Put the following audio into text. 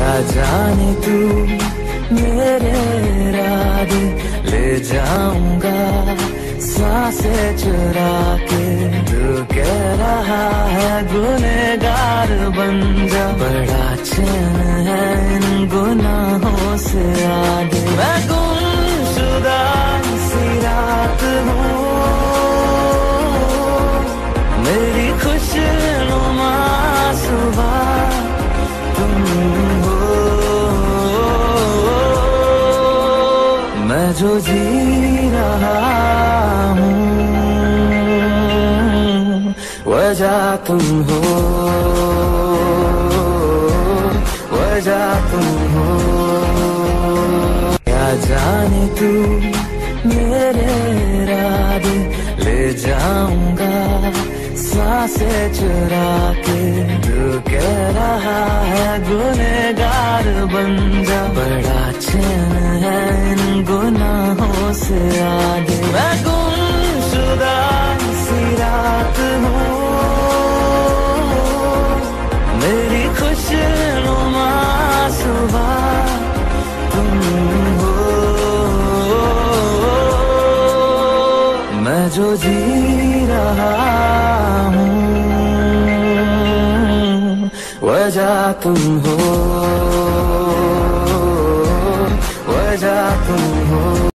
क्या जाने तू मेरे इरादे ले जाऊंगा सांसें चुरा के। तू कह रहा है गुनहगार बन जा, बड़ा चैन है इन गुनाहों से आगे। मैं गुमशुदा सी रात हूँ, मेरी खुशनुमा सुबह तुम हो। मैं जो जी रहा हूँ वजह तुम हो, वजह तुम हो। क्या जाने तू मेरे इरादे ले जाऊंगा सांसें चुरा के। तू कह रहा है गुनहगार बन जा, बड़ा चैन है इन गुनाहों से आगे। मैं गुमशुदा सी रात हूँ, मेरी खुशनुमा सुबह तुम हो। मैं जो जी रहा हूँ वजह तुम हो, वजह तुम हो।